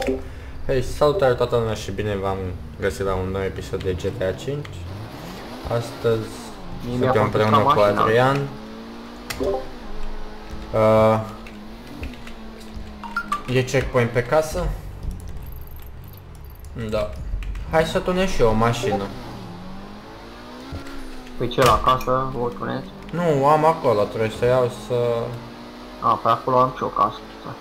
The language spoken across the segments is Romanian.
Hei, salutare toată lumea și bine v-am găsit la un nou episod de GTA 5. Astăzi suntem împreună cu Adrian. E checkpoint pe casă? Da. Hai să tunez și eu o mașină. Păi ce, la casă o tunezi? Nu, am acolo, trebuie să iau să... A, pe acolo am și o casă.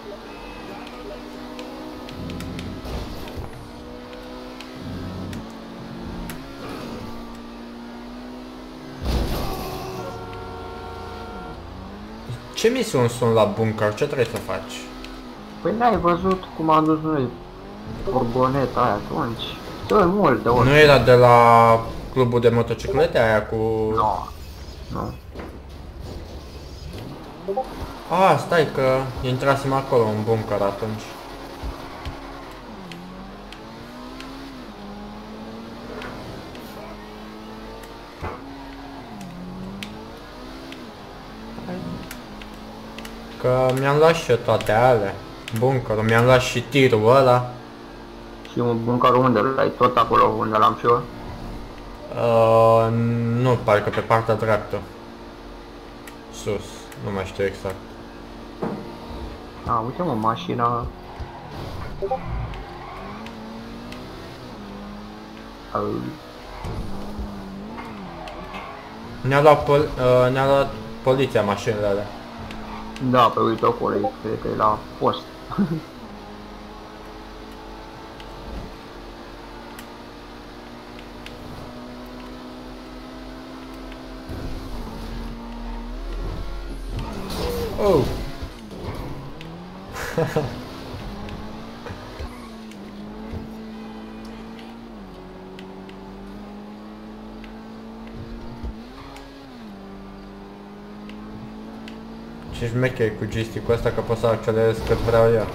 Ce misiuni sunt la bunker? Ce trebuie să faci? Păi n-ai văzut cum am dus noi furgoneta aia atunci? Sunt multe ori. Nu era de la clubul de motociclete aia cu... Nu. Nu. Ah, stai că intrasem acolo în bunker atunci. Că mi-am luat și eu toate alea. Bunkerul, mi-am luat și tirul ăla. Și un bunker unde l-ai? Tot acolo unde l-am și eu? Nu, parcă pe partea dreaptă. Sus, nu mai știu exact. A, uite mă, mașina... Ne-a luat poliția mașinile alea. Da, pe uite acolo, cred că e la post. Oh! Ce șmecher cu joystick-ul ăsta că pot să accelerez cât vreau eu.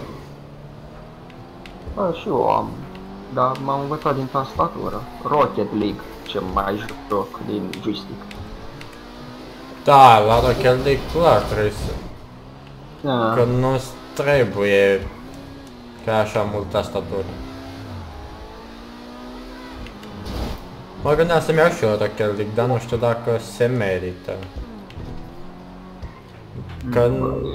Bă, și eu am, dar m-am învățat din tastatură. Rocket League, ce mai joc din joystick. Da, la Rocket League clar trebuie să... Da. Că nu trebuie ca așa mult tastatură. Mă gândeam să-mi iau și eu Rocket League, dar nu știu dacă se merită. Că...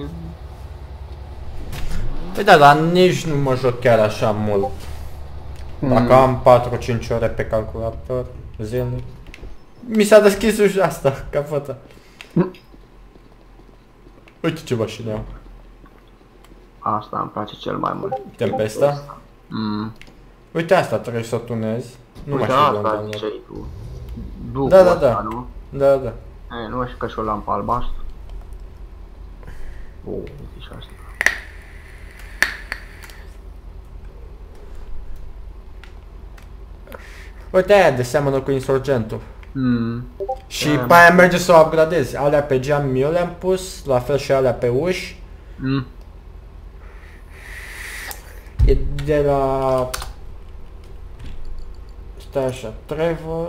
Păi da, dar nici nu mă joc chiar așa mult. Dacă am 4-5 ore pe calculator zilnic. Mi s-a deschis ușa asta, capătă. Uite ce mașină am. Asta îmi place cel mai mult. Tempesta? Uite asta trebuie să o tunezi. Nu mai Uite, știu de unde asta am luat. ziceai tu. După Da, da, ăsta, da. nu? Da, da. E, nu știu că și o lampă albastră. Uite și asta. Uite aia de seamănă cu insurgentul. Și Da. pe aia merge să o upgradezi. Alea pe geam eu le-am pus, la fel și alea pe uși. E de la... Stai așa, Travel...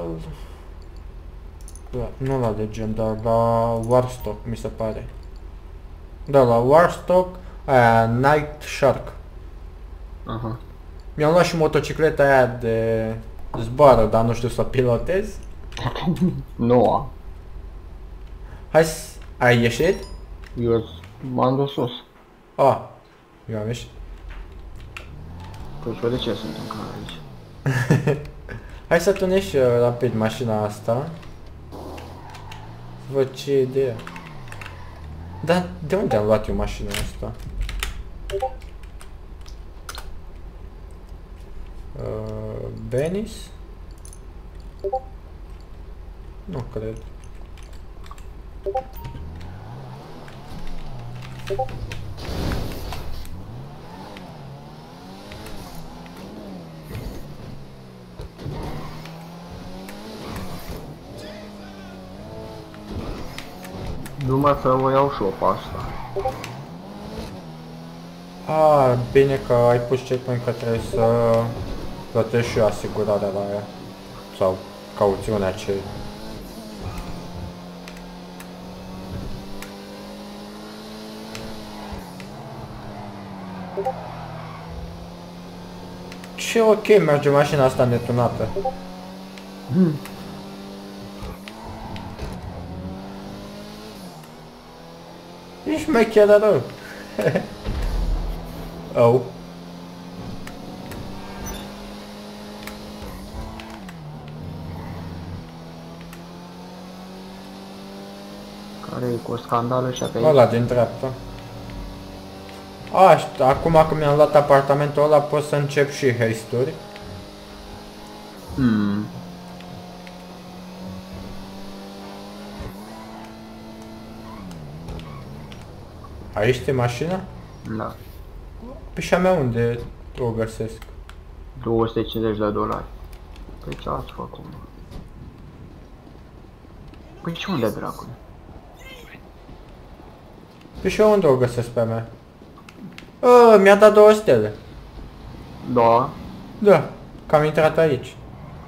Da, nu la Legendar, la Warstock mi se pare. Da, la Warstock, aia, Night Shark. Aha. Mi-am luat și motocicleta aia de zboară, dar nu știu să pilotez. Nu am. Hai să... Ai ieșit? Eu m-am dus sus. Ah, eu am ieșit. Păi și eu de ce sunt în care aici? Hai să tunezi și eu rapid mașina asta. Să văd ce idee. Dar de unde am luat eu mașina asta? Venice? Nu cred. Numai să o iau și eu pe asta. Ah, bine că ai pus checkpoint că trebuie să plătești și eu asigurarea la ea. Sau cauțiunea ce... Ce ok merge mașina asta netunată. Ești mecheră rău. Oh. Care e cu scandalul și pe aici? Ăla din dreapta. Acum că mi-am luat apartamentul ăla pot să încep și heisturi. Aici e mașina? Da. Pe și a mea unde o găsesc? $250. Păi ce ați făcut, mă? Păi și unde dracule? Pe și eu unde o găsesc pe a mea? Mi-a dat 2 stele. Da. Da, că am intrat aici.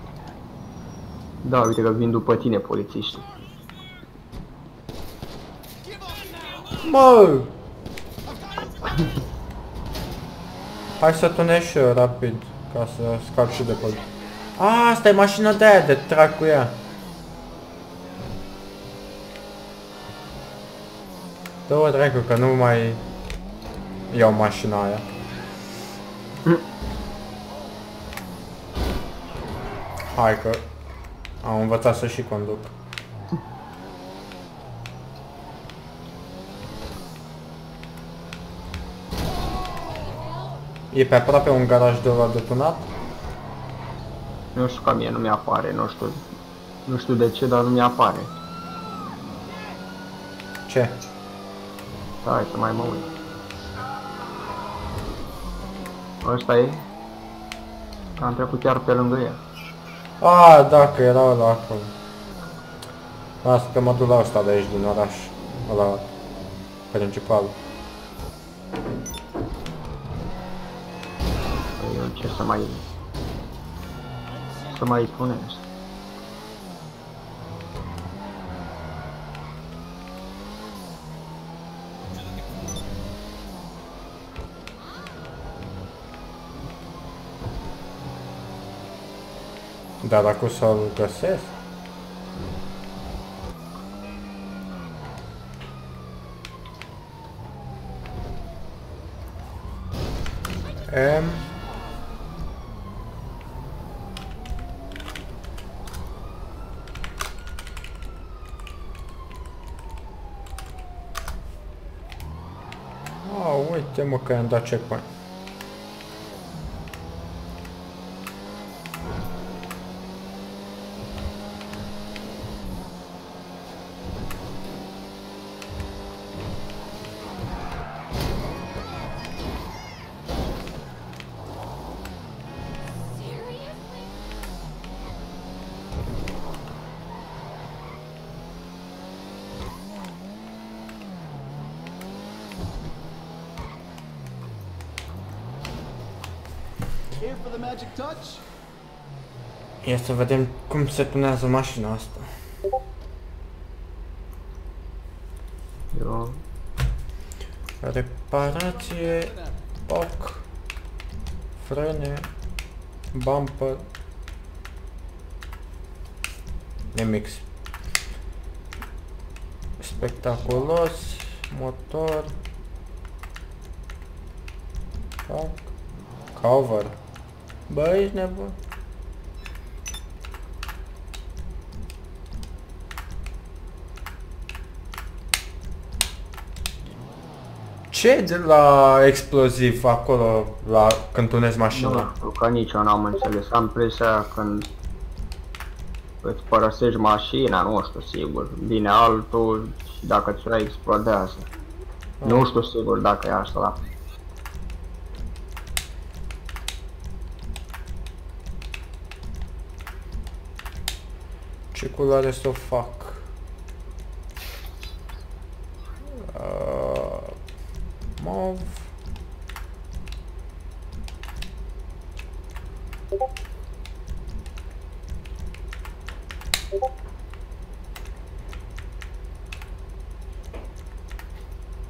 Da, uite că vin după tine polițiștii. Mă! Hai să tunești și eu rapid, ca să scap și de poliție. Asta e mașina de aia, de trag cu ea. Dă-o dracu, că nu mai iau mașina aia. Hai că am învățat să și conduc. E pe aproape un garaj de ăla detonat? Nu știu, ca mie nu mi-apare, nu știu de ce, dar nu mi-apare. Ce? Hai să mai mă uit. Ăsta e? Am trecut chiar pe lângă el. Da, că era ăla acolo. Lasă că mă duc la ăsta de aici din oraș. Ăla principal. Păi eu ce să mai punesc? Dar dacă o să-l găsesc? Uite mă că i-am dat checkpoint. Ia să vedem cum se tunează mașina asta. Eu... Reparație, ok, frene, bumper, nimic spectaculos, motor, cover. Bă, ești nebun? Ce de la exploziv acolo, când tunezi mașina? Nu știu, că nici eu n-am înțeles. Am presa când îți părăsești mașina, nu știu sigur. Vine altul și dacă ți-o explodează. Nu știu sigur dacă e asta. Ce culoare să o fac? Mauve.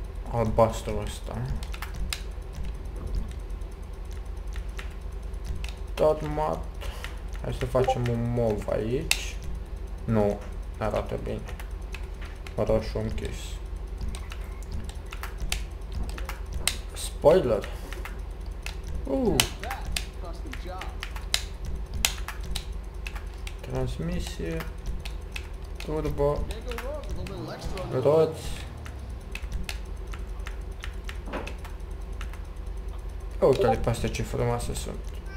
Albastru ăsta. Tot mat. Hai să facem un mov aici. Nu, arată bine. Roșu închis. Spoiler. Transmisie. Turbo. Roți. Uite-le pe astea ce frumoase sunt.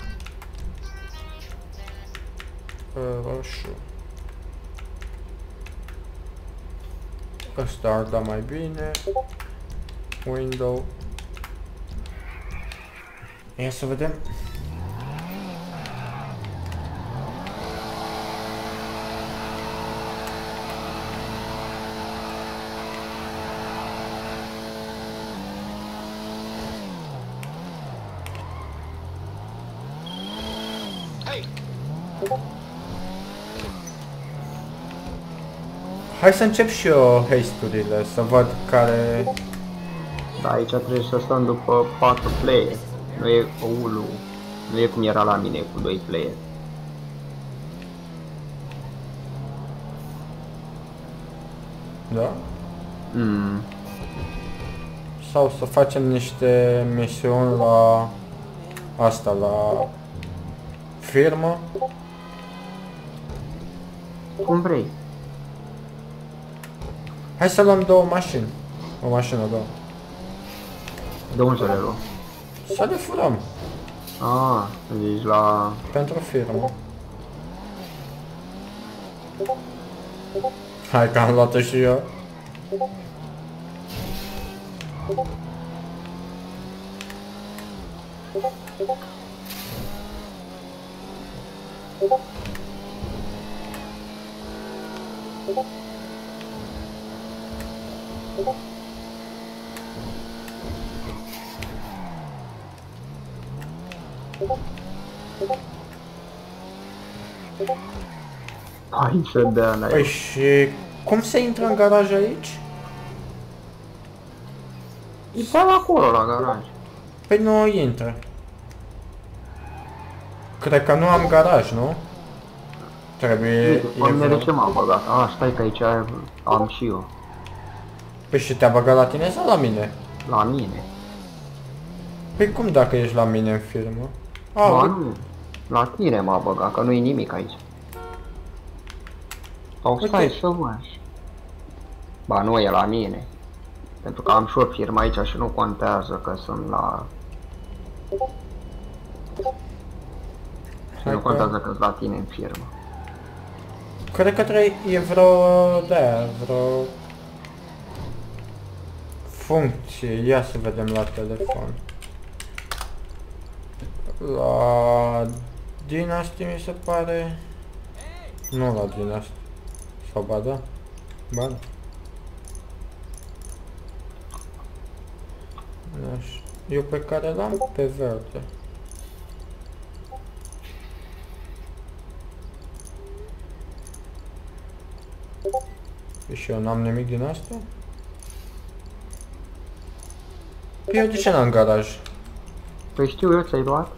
Roșu. Ăsta ar da mai bine. Window. Ia să vedem. Hai să încep și eu haste-urile, să văd care... Da, aici trebuie să stăm după 4 player. Nu e unul. Nu e cum era la mine cu 2 player. Da? Mm. Sau să facem niște misiuni la... asta, la... firmă? Cum vrei. Hai să luăm două mașini. O mașină, două. De unde să le luăm? Să le furăm. Ah, zici la... Pentru firmă. Hai că am luat-o și eu. Hai să dea la Păi și cum se intră în garaj aici? E pe acolo la garaj. Păi nu intră. Cred că nu am garaj, nu? Trebuie... Uite, de ce m-am băgat? Ah, stai că aici am și eu. Păi și te-a băgat la tine sau la mine? La mine. Păi cum dacă ești la mine în firmă? Ba nu. La tine m-a băgat, că nu-i nimic aici. Sau stai să văd. Ba nu e la mine. Pentru că am și o firmă aici și nu contează că sunt la... Și nu contează că sunt la tine în firmă. Cred că e vreo... de-aia, vreo... funcție. Ia să vedem la telefon. La... Dynasty mi se pare... Nu la Dynasty. Sau ba da? Ba da. Eu pe care l-am pe verde. Și eu n-am nimic din asta? Eu de ce n-am garaj? Păi știu eu, ți-ai luat?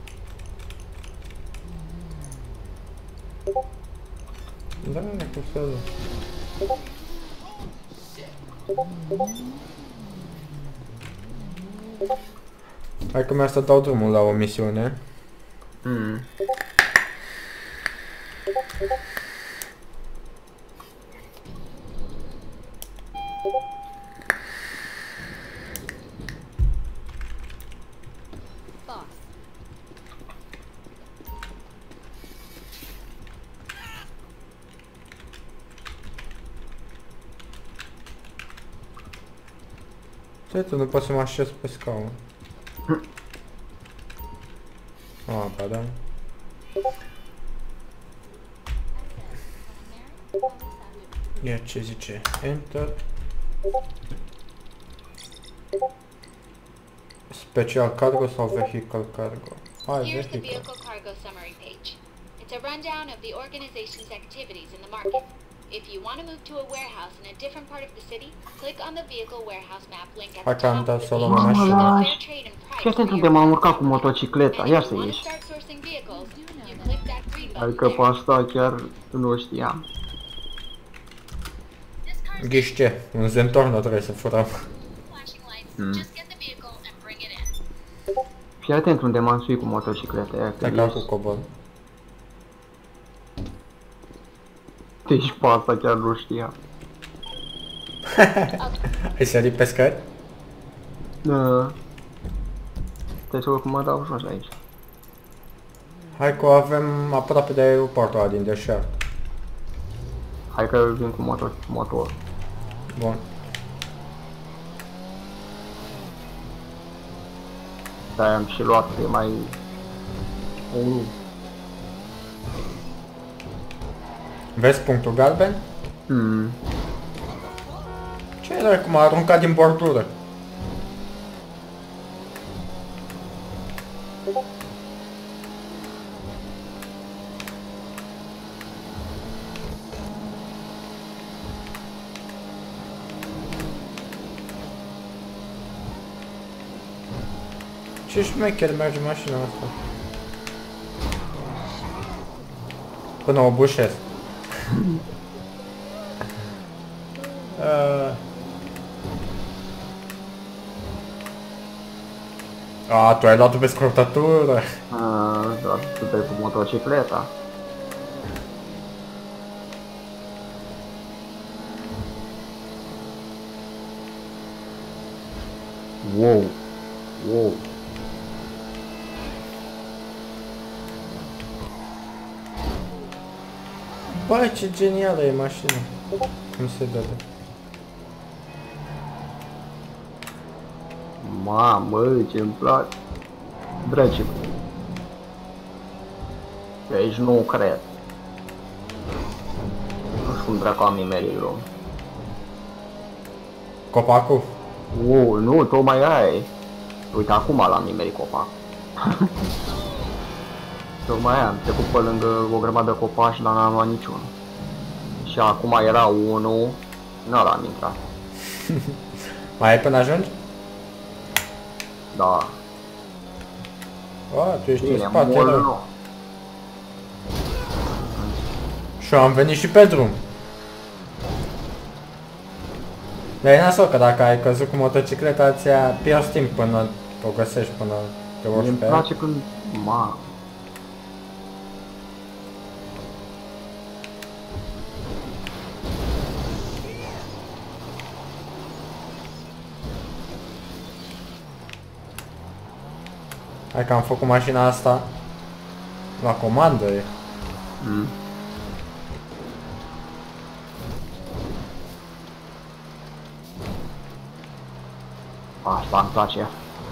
Da, cu felul. Hai că mi-a să dau drumul la o misiune. Tu nu poți să mă așez pe scaun. Ah, ba da. Ia ce zice? Enter. Special cargo sau vehicle cargo? Hai, Here's the vehicle. vehicle cargo summary page. It's a rundown of the organization's activities in the market. If you want to move to a warehouse in a different part of the city, click on the vehicle warehouse map link at the top of the page. Ce atent unde m-am urcat cu motocicleta? Ia să ieși. vehicles, you click that green button Adică pe there. asta chiar nu știam. This car's Ghiși ce? Un Zentorno trebuie să furăm. flashing lights. Hmm. Just get the vehicle and bring it in. Fii atent unde m-am suit cu motocicleta aia, că Stai ca cu cobor. deci pe asta chiar nu știam. Ai sărit pe scări? Da. Stai să văd cum mă dau jos aici. Hai că o avem aproape de aeroportul ăla din deșert. Hai că vin cu motor. Bun. Dar am și luat, că e mai... Vezi punctul galben? Hmm. Ce era cum a aruncat din bordură? Ce șmecher merge mașina asta? Până o bușesc. Tu ai luat-o pe scurtătură. Doar tu cu motocicleta. Wow. Wow. Băi, ce genială e mașina. Cum se dă de... Mamă, ce-mi place. Dragi. De aici nu cred. Nu știu cum dracu am nimerit rău. Copacul? Nu, tocmai aia e. Uite, acum l-am nimerit copacul. Tocmai aia, am trecut pe lângă o grămadă de copaci, dar n-am luat niciunul. Și acum era unul, nu l-am intrat. Mai ai până ajungi? Da. Tu ești în Bine, spate, mult rău. nu. Și eu am venit și pe drum. Dar e nasol că dacă ai căzut cu motocicleta, ți-a pierzi timp până o găsești, până te urci Mie-mi pe ea. place când... Hai că am făcut mașina asta la comandă e. Asta îmi place.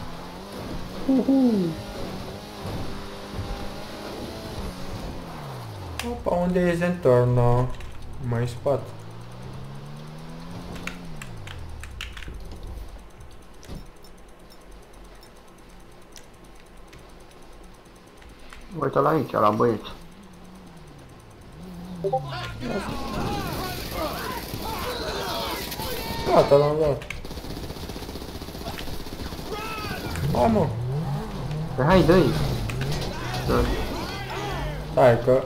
Opa, unde e Zentorno? Mai în spate. Uite-l aici, la băieți. Gata, l-am luat. Mamă! Păi hai, dă-i! Stai că...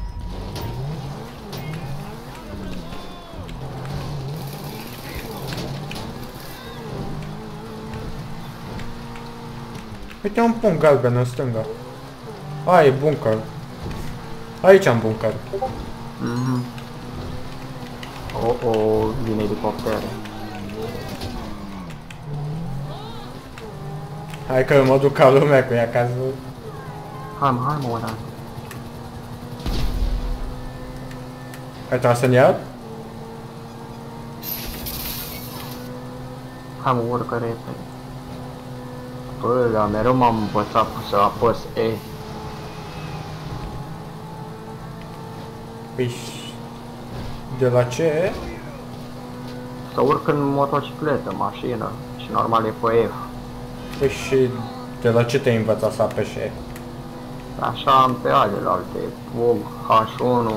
Uite un punct galben în stânga. E bunker. Aici am bunker. Vine elicoptere. Hai că mă duc ca lumea cu ea ca să... Hai mă, ăla. Ai tras în iad? Hai mă, urcă repede. Bă, dar mereu m-am învățat să apăs E. Păi... De la ce? Să urc în motocicletă, mașină. Și normal e pe F. Păi și... De la ce te-ai învățat să apeși E? Așa am pe alelalte. VOG, H1.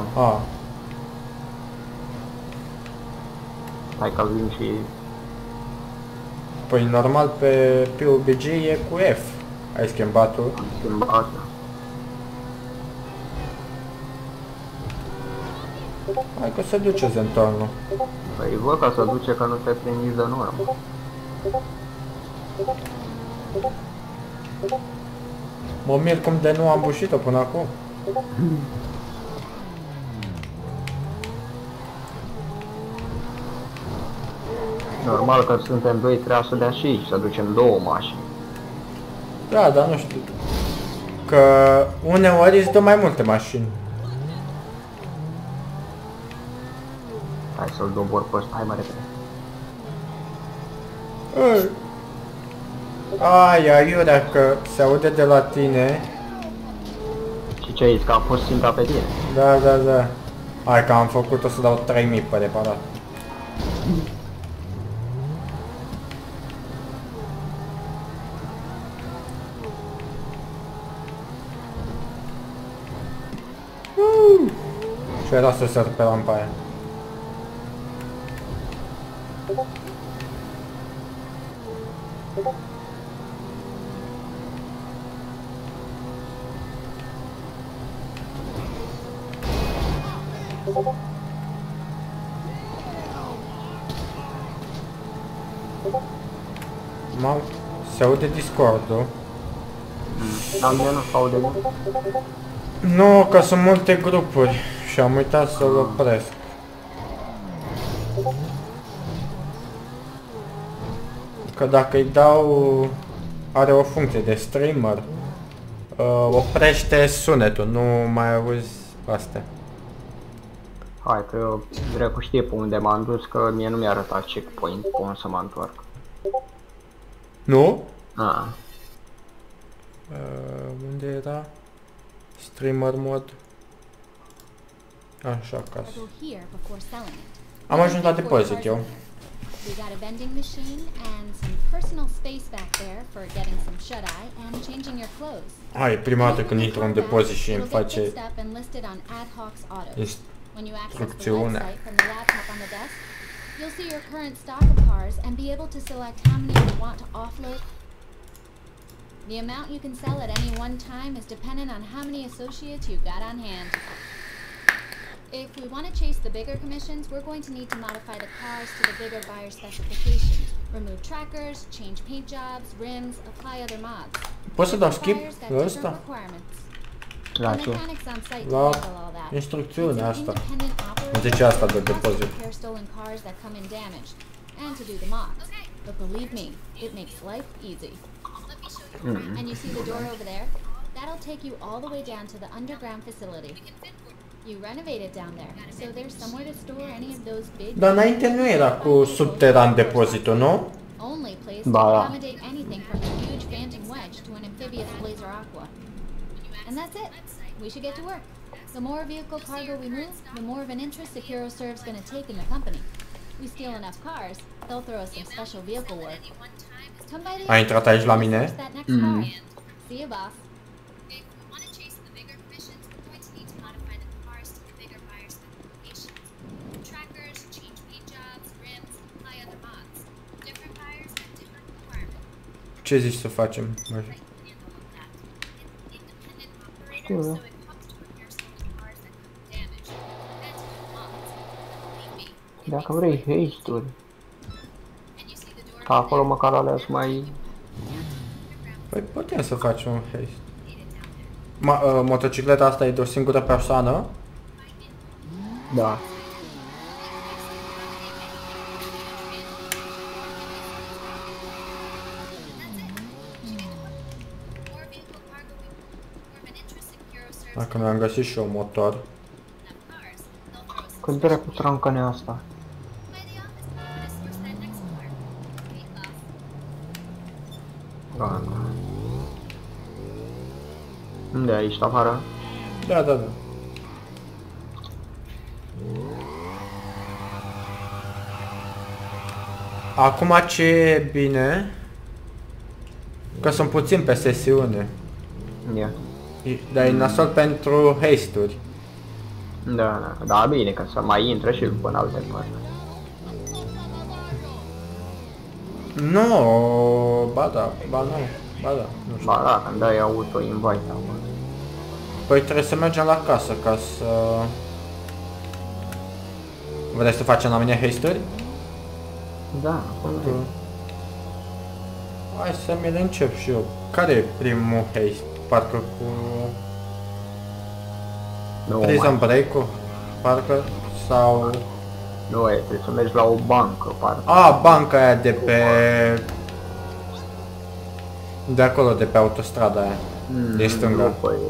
Hai că vin și... Păi normal pe PUBG e cu F. Ai schimbat-o? Am schimbat. Hai că se duce zentornul. Păi văd că se duce că nu te prind nici de normă. Mă mir cum de nu am bușit-o până acum. Normal că suntem 2, trebuie să dea și aici, să ducem 2 mașini. Da, dar nu știu. Că uneori îți dă mai multe mașini. Hai să-l dobor pe ăsta, hai mai repede. Aia, iurea că se aude de la tine. Și ce ai zis, că a fost ținta pe tine? Da, da, da. Hai că am făcut-o să dau 3000 pe reparat. Și era să sar pe lampa aia. Mam, se aude Discord-ul. Dar mie nu se aude nimic. Nu, că sunt multe grupuri și am uitat să-l opresc. Că dacă îi dau... Are o funcție de streamer. Oprește sunetul, nu mai auzi astea. Hai că eu dracu știe pe unde m-am dus, că mie nu mi-a arătat checkpoint cum să mă întorc. Nu? Ah. Unde era? Streamer mod. Așa, acasă. Am ajuns la depozit eu. We got a vending machine and some personal space back there for getting some shut-eye and changing your clothes. Hai, prima dată când intru în depozit și îmi face instrucțiunea. You'll see your current stock of cars and be able to select how many you want to offload. The amount you can sell at any one time is dependent on how many associates you've got on hand. If we want to chase the bigger commissions, we're going to need to modify the cars to the bigger buyer specifications. Remove trackers, change paint jobs, rims, apply other mods. Poți să dau skip la ăsta? La ce? La instrucțiunea asta. Nu zice asta de depozit. And to do the mods. But believe me, it makes life easy. And you see the door over there? That'll take you all the way down to the underground facility. You renovated down there, so there's somewhere to store any of those big... Dar înainte nu era cu subteran depozitul, nu? Only place to accommodate anything from a huge Phantom Wedge to an amphibious Blazer Aqua. And that's it. We should get to work. The more vehicle cargo we move, the more of an interest SecuroServe's gonna take in the company. We steal enough cars, they'll throw us some special vehicle work. Come by the... A intrat aici la mine? See you, boss. Ce zici să facem? Știu. Dacă vrei haste-uri. Ca acolo măcar alea sunt mai... Păi putem să facem un haste. Motocicleta asta e de o singură persoană? Da. Dacă mi-am găsit și eu motor. Cât dracu trancăne asta? Gata. Unde e aici, afară? Da, da, da. Acum ce e bine? Că sunt puțin pe sesiune. Ia. Dar e nasol pentru haste-uri. Da, da, da, bine, că să mai intre și după în alte părți. Nu, ba da, ba nu, ba da, nu știu. Ba da, când dai auto-invite acolo. Păi trebuie să mergem la casă ca să... Vrei să facem la mine haste-uri? Da, acum Hai să mi le încep și eu. Care e primul haste? Parcă cu... Prison Break-ul? Parcă? Sau... Nu e, trebuie să mergi la o bancă, parcă. A, banca aia de pe... De acolo, de pe autostrada aia. De stânga. După e...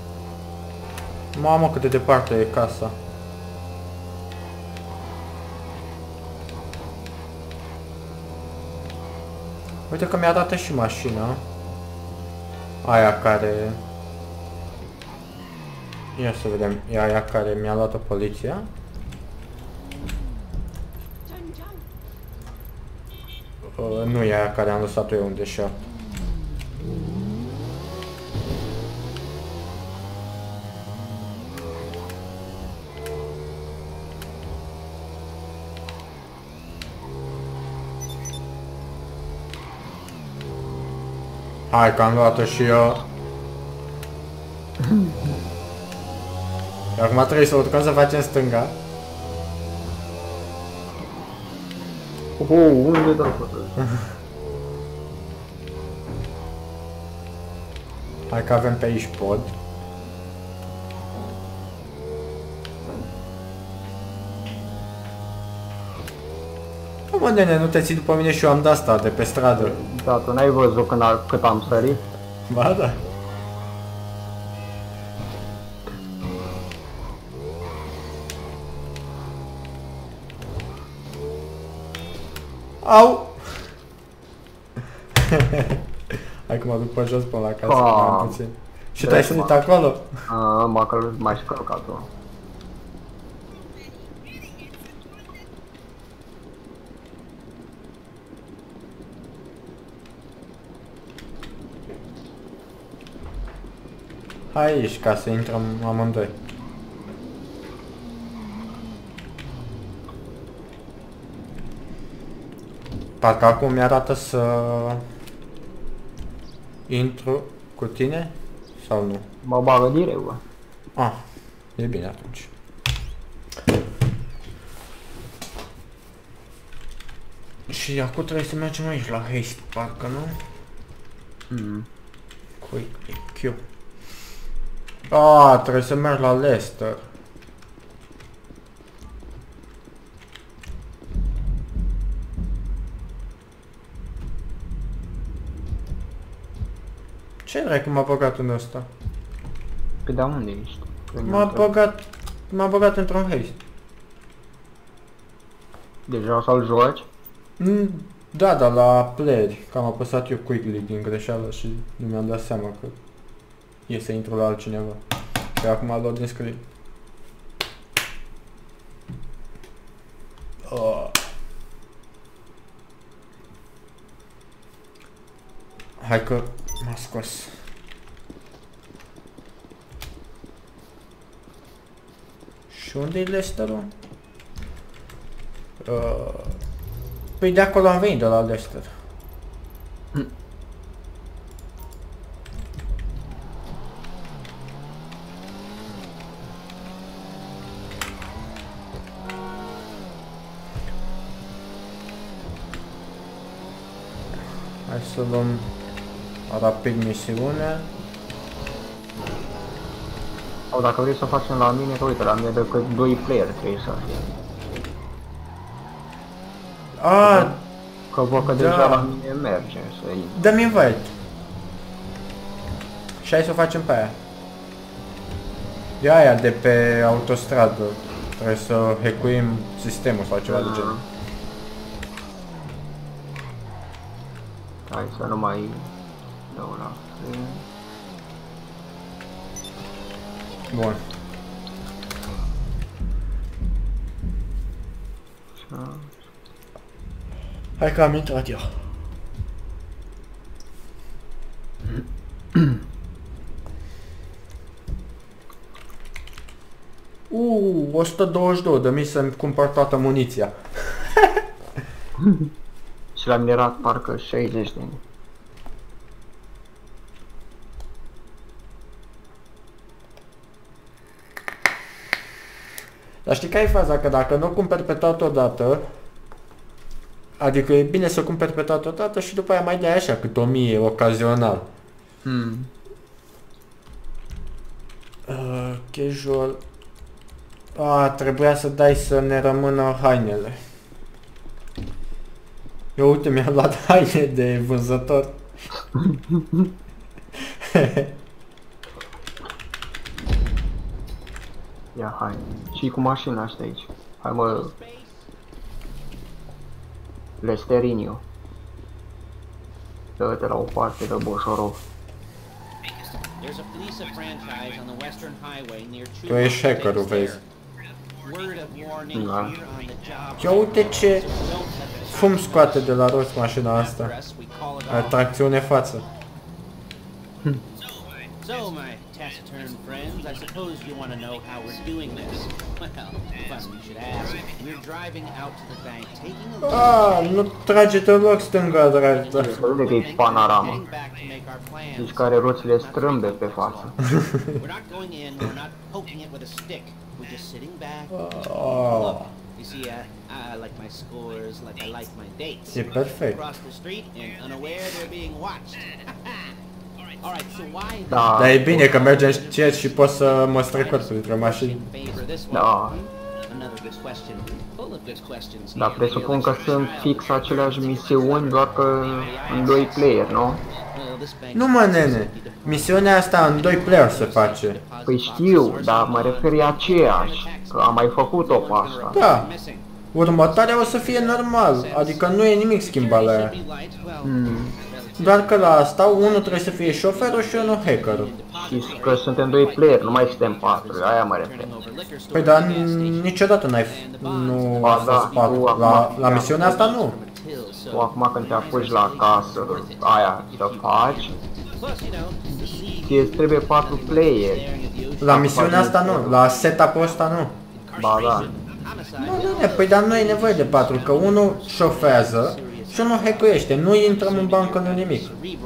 Mamă, cât de departe e casa. Uite că mi-a dat și mașina. Aia care... Ia să vedem, e aia care mi-a luat-o poliția. Nu e aia care am lăsat-o eu în deșert. Hai că am luat-o și eu. Acum trebuie să urcăm să facem stânga. Unde dau pe Hai că avem pe aici pod. Mă, nene, nu te ții după mine și eu am de asta, de pe stradă. Da, tu n-ai văzut cât am sărit? Ba da. Au! Hai că mă duc pe jos până la casă, mai puțin. Și tu ai sărit acolo? M-ai și călcat-o. Hai aici, ca să intrăm amândoi. Parcă acum mi-arată să... intru cu tine? Sau nu? Mă bagă direct, bă. Ah, e bine atunci. Și acum trebuie să mergem aici la haste, parcă, nu? Quick Q. Ah, trebuie să merg la Lester. Ce dracu m-a băgat în ăsta? Pe de unde ești? M-a băgat într-un haste. Deja o să-l joci? Da, dar la playeri, că am apăsat eu quickly din greșeală și nu mi-am dat seama că e să intru la altcineva. Și acum a luat din screen. Hai că m-a scos. Și unde e Lesterul? Păi de acolo am venit, de la Lester. Hai să luăm rapid misiunea. Sau dacă vrei să facem la mine, că uite, la mine decât 2 player trebuie să fie. Că văd că deja la mine merge să intru. Dă-mi invite. Și hai să o facem pe aia. E aia de pe autostradă. Trebuie să hackuim sistemul sau ceva de genul. Hai să nu mai dau la fel. Bun. Hai că am intrat eu. 122 de mii să-mi cumpăr toată muniția. Și la mine era parcă 60 de mii. Dar știi care e faza? Că dacă nu o cumperi pe toată odată, adică e bine să o cumperi pe toată odată și după aia mai dai așa cât 1000 ocazional. Casual. Trebuia să dai să ne rămână hainele. Eu uite, mi-am luat haine de vânzător. Ia, hai. Și cu mașina asta aici. Hai mă. Lesterinio. Dă-te la o parte de Boșorov. There's a Felisa franchise on the Western Highway near Tu ești hackerul, vezi. Word of warning Da. here on the job. Ia uite ce fum scoate de la rost mașina asta. Tracțiune față. So, my taciturn friends, I suppose you want to know how we're doing this. Well, funny you should ask. We're driving out to the bank, taking a look, Nu trage deloc stânga, dragi. Vede că e panorama. getting back to make our plans. Deci care roțile strâmbe pe față. We're not going in, we're not poking it with a stick. We're just sitting back. Look, you see, I like my scores like I like my dates. E perfect. Across the street and unaware they're being watched. All right, so why? Da, Dar e bine că mergem încet și pot să mă strecor printre mașini. da. Another good question. Full of good questions. Dar presupun că sunt fix aceleași misiuni, doar că în 2 player, nu? Nu mă, nene. Misiunea asta în 2 player se face. Păi știu, dar mă refer e aceeași, că am mai făcut-o pe asta. Da. Următoarea o să fie normal, adică nu e nimic schimbat la ea. Doar că la asta unul trebuie să fie șoferul și unul hackerul. Și că suntem 2 player, nu mai suntem 4, aia mă refer. Păi dar niciodată nu a fost patru. La misiunea asta nu. Tu acum când te apuci la casă, aia să faci, ție îți trebuie 4 player. La misiunea asta nu, la setup-ul ăsta nu. Ba da. Nu, păi dar nu e nevoie de 4, că unul șofează și unul hackuiește, nu intrăm în bancă, nu nimic.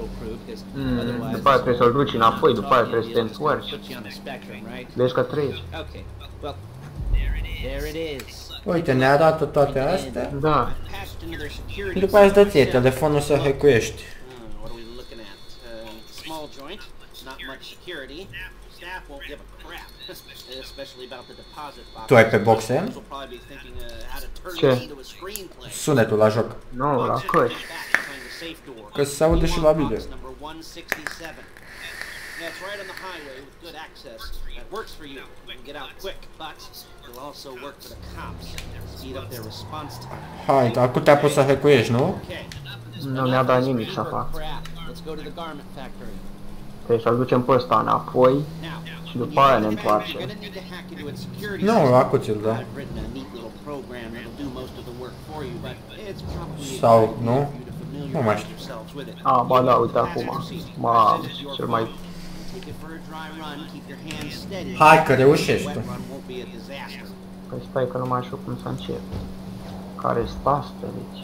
După aia trebuie să-l duci înapoi, după aia trebuie să te întorci. Vezi că treci. Okay, well, there it is. Uite, ne arată toate astea. Da. Patched into their security. Și după aia îți dă ție telefonul să hackuiești. What are we looking at? Small joint, not much security. Staff won't give a crap, especially about the deposit box. Tu ai pe boxe? We'll probably be thinking how to turn Ce? it into a screenplay. Sunetul la joc. Nu, la căști. Că se aude și la video. Number 167. Yeah, it's right on the highway with good access. That works for you. You can get out quick, but it'll also work for the cops. Speed up their response time. Hai, acum te-a pus să hackuiești, nu? Okay. Nu mi-a dat nimic să fac. Crap. Let's go to the garment factory. Trebuie să-l ducem pe ăsta înapoi Now, și după aia ne you're întoarcem. gonna need to hack into its security Nu, system. acum ți-l dă. I've written a neat little program that'll do most of the work for you, but it's probably Sau, a good idea nu? for you to Nu mai familiarize știu. yourselves with it. Ba da, uite acum. Mamă, cel mai... Take it for a dry run, keep your hands steady. Hai că reușești Wet tu. run won't be a disaster. Păi stai că nu mai știu cum să încep. Care-s tastele aici?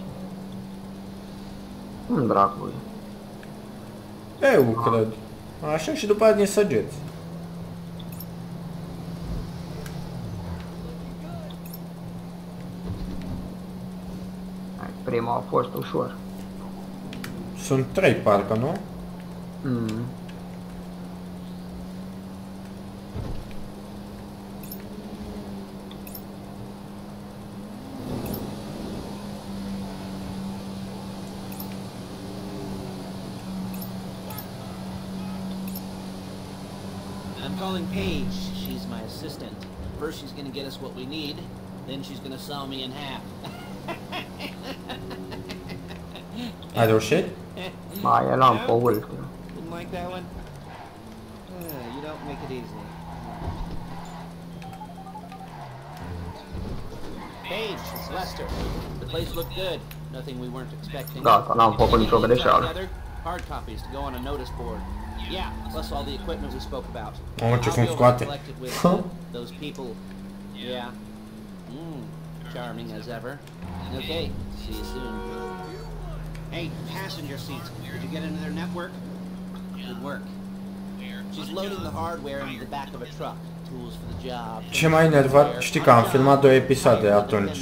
Cum dracului? Eu cred. Așa și după aia din săgeți. Hai, prima a fost ușor. Sunt 3 parcă, nu? I'm calling Paige. She's my assistant. First she's gonna get us what we need, then she's gonna saw me in half. Ai reușit? Mai eram pe ultim. Didn't like that one? You don't make it easy. Paige, it's Lester. The place looked good. Nothing we weren't expecting. Gata, n-am făcut nicio greșeală. Hard copies to go on a notice board. Yeah, plus all the equipment we spoke about. Oh, ce I'll fum be over scoate. collected with those people. Yeah. Charming as ever. Okay, see you soon. Hey, passenger seats. Did you get into their network? Good work. She's loading the hardware into the back of a truck. tools for the job. Ce mai enervat, știi că am filmat 2 episoade atunci.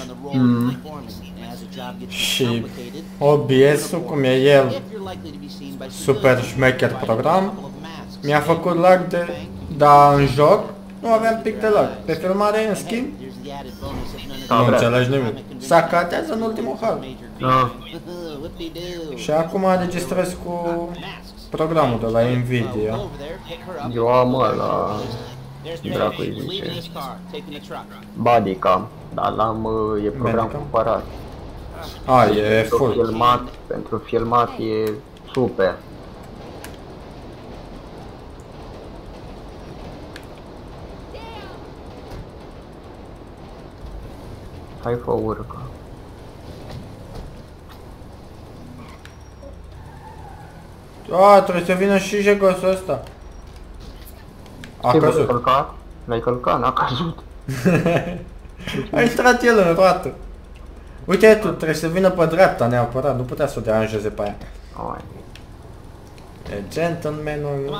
Și OBS-ul, cum e el, super șmecher program, mi-a făcut lag de... Dar în joc nu aveam pic de lag. Pe filmare, în schimb, nu înțelegi nimic. Se acatează în ultimul hal. Și acum înregistrez cu programul de la Nvidia. Eu am ăla, dracu-i zice, Bodycam, dar l-am, e program cumpărat. A, e full. Pentru filmat e super. Hai fă urcă. A, trebuie să vină și jegosul ăsta. A căzut. L-ai călcat, n-a căzut. A intrat el în roată. Uite tu, trebuie să vină pe dreapta neapărat, nu putea să o deranjeze pe aia. E gentleman-ul...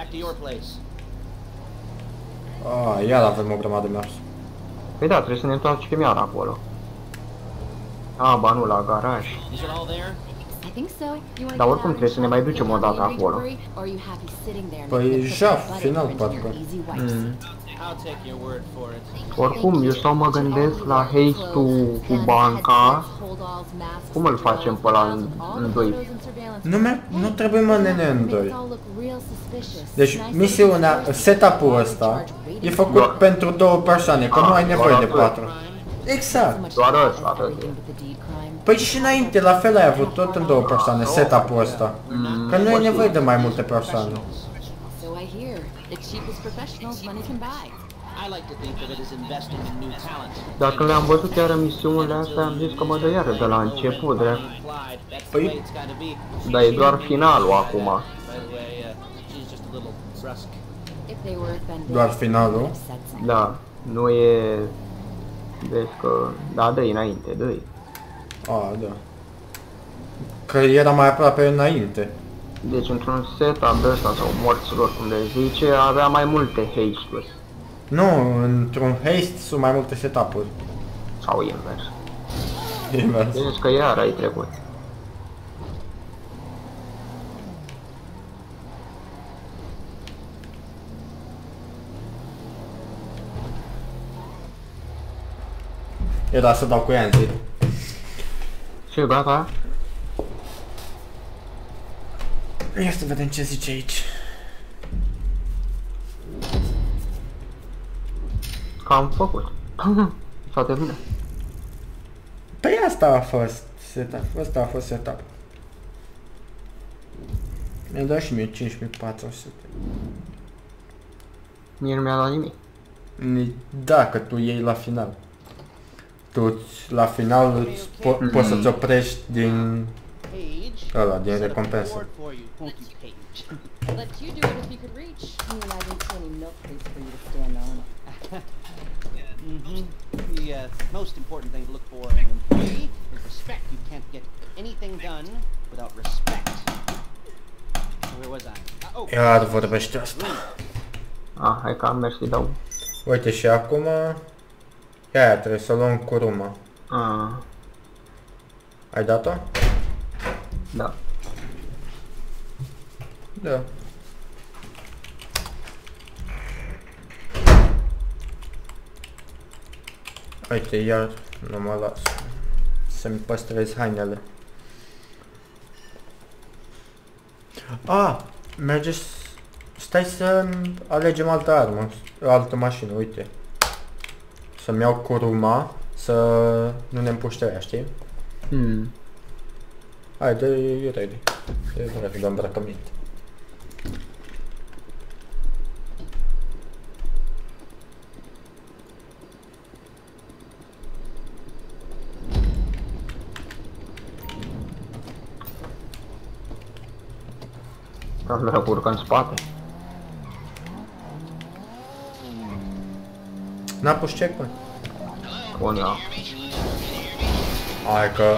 A, iar avem o grămadă de mers. Păi da, trebuie să ne întoarcem iar acolo. A, ba nu, la garaj. Dar oricum trebuie să ne mai ducem o dată acolo. Păi jaf, final parcă. Oricum, eu sau mă gândesc la haste-ul cu banca. Cum îl facem pe ăla în 2? Nu trebuie mă nene în 2. Deci misiunea, setup-ul ăsta e făcut pentru 2 persoane, că nu ai nevoie de 4. Exact. Doar ăsta, Păi și înainte, la fel ai avut tot în 2 persoane, setup-ul ăsta. Că nu ai nevoie de mai multe persoane. Dacă le-am văzut iară misiunile astea, am zis că mă dă iară de la început, drept. Păi... Dar e doar finalul acum. Doar finalul? Da, nu e... Deci că... Da, dă-i înainte, dă-i. A, da. Că era mai aproape înainte. Deci într-un setup de ăsta, sau morților, cum le zice, avea mai multe haste-uri. Nu, într-un haste sunt mai multe setup-uri. Sau invers. Invers. Deci că iar ai trecut. Era să dau cu ea în zi. Și gata? Ia să vedem ce zice aici. Că am făcut. S-a terminat. Păi asta a fost setup. Asta a fost setup. Mi-a dat și mie 5400. Mie nu mi-a dat nimic. Da, că tu iei la final. Tu la final poți să-ți oprești din... ăla, din recompensă. The most important thing to look for in an employee is respect. You can't get anything done without respect. Where was I? Iar vorbește asta. Hai că am mers să-i dau. Uite și acum... Aia trebuie să luăm Kuruma. Ai dat-o? Da. Da. Uite, iar nu mă las să-mi păstrez hainele. Merge... Stai să alegem altă armă, altă mașină, uite. Să-mi iau Kuruma, să nu ne împuște aia, știi? Hai, dă-i ready. Dă-i ready, de îmbrăcăminte. Am vrea că urcă în spate. N-a pus checkpoint. Bun, da. Hai că...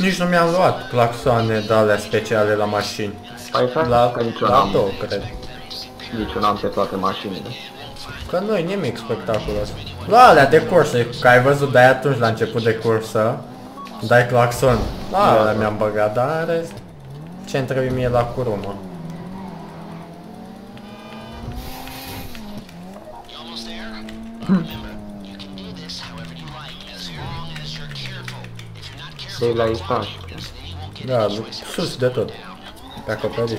Nici nu mi-am luat claxoane de alea speciale la mașini. Păi frate, La, că nici eu la n-am. două, cred. Nici eu n-am pe toate mașinile. Că nu-i nimic spectaculos. La alea de cursă, că ai văzut de atunci la început de cursă, dai claxon. La alea mi-am băgat, dar în rest, ce-mi trebuie mie la Kuruma? Să la etaj. Da, sus de tot. Pe acoperiș.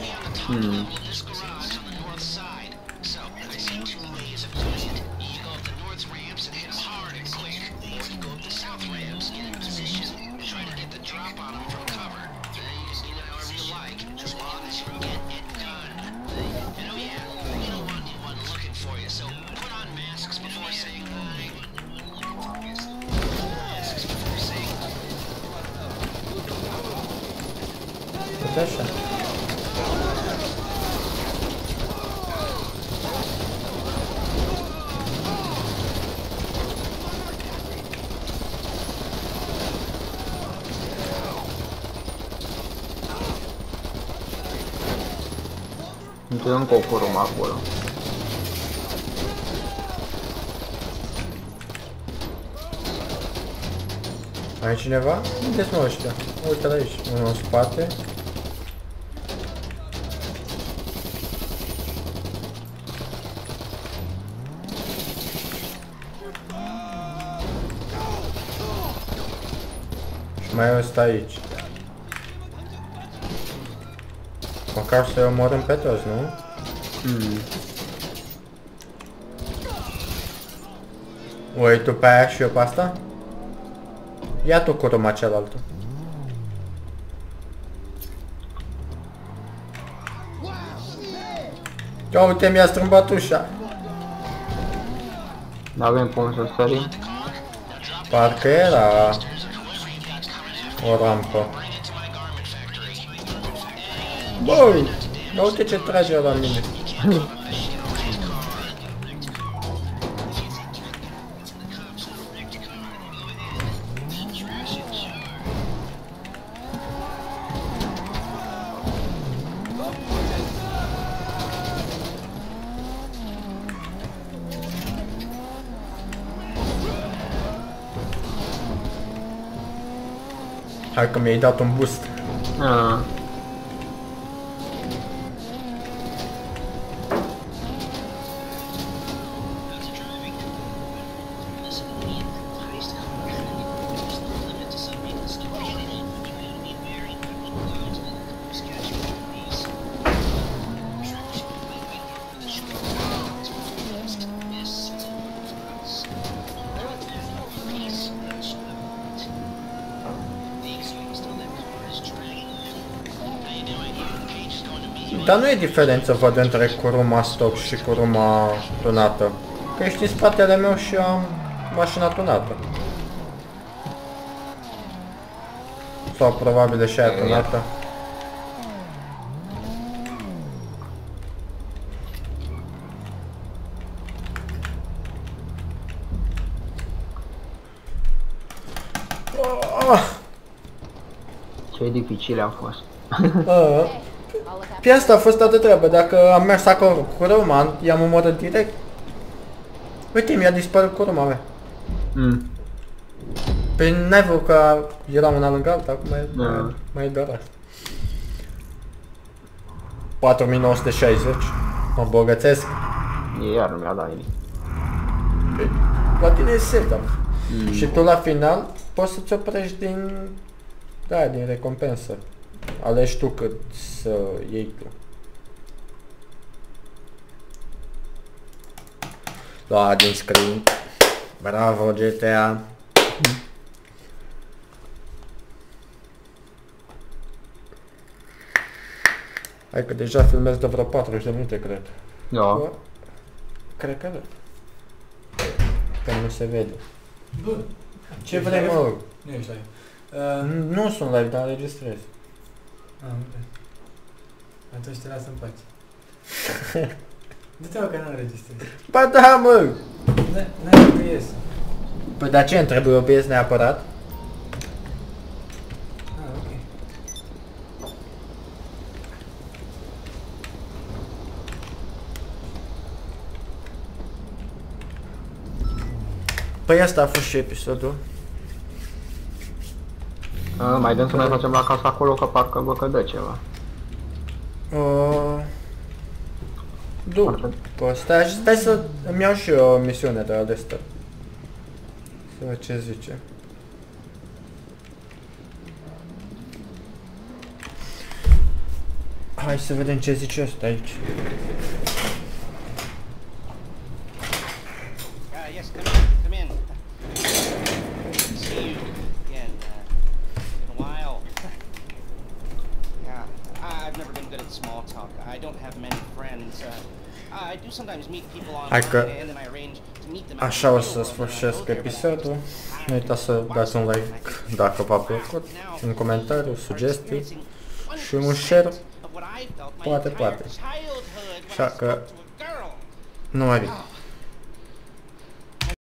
Uite așa. Încă încă o Kuruma acolo. Ai cineva? Unde-s mă ăștia? Uite-l aici, unul în spate. Și mai ăsta aici. Măcar să-i omorâm pe toți, nu? Ui, tu pe aia și eu pe asta? Ia tu Kuruma cealaltă. Ia uite, mi-a strâmbat ușa. N-avem cum să sărim? Parcă era o rampă. Băi, ia uite ce trage la mine. Hai că mi-ai dat un boost. Dar nu e diferență, văd, între Kuruma stock și Kuruma tunată. Că ești în spatele meu și am mașina tunată. Sau probabil de și aia tunată. Ce dificile au fost. Pe asta a fost toată treaba, dacă am mers acolo cu Kuruma, i-am omorât direct. Uite, mi-a dispărut Kuruma mea. Păi n-ai văzut că era una lângă alta, acum mai e doar asta. 4960, mă bogățesc. Iar nu mi-a dat nimic. La tine e setup. Și tu la final poți să-ți oprești din... Da, din recompensă. Alegi tu cât să iei tu. Da, din screen. Bravo, GTA. Hai că deja filmez de vreo 40 de minute, cred. Da. Cred că da. Că nu se vede. Bă, Ce vrei, mă? nu ești live. Nu sunt live, dar înregistrez. Ok. Atunci te las în pace. Du-te, mă, că nu înregistrez. Ba da, mă! N-ai OBS. Păi de ce îmi trebuie OBS neapărat? Ok. Păi asta a fost și episodul. Mai dăm să mai facem la casa acolo, că parcă vă că dă ceva. După, stai să îmi iau și eu o misiune de la Lester. Să văd ce zice. Hai să vedem ce zice ăsta aici. Yes, come in. See you again in a while. Yeah, I've never been good at small talk. I don't have many friends. I do sometimes meet people online and then I arrange to meet them. Așa o să sfârșesc episodul. Nu uitați să dați un like dacă v-a plăcut, un comentariu, sugestii și un share. Poate. Așa că numai bine.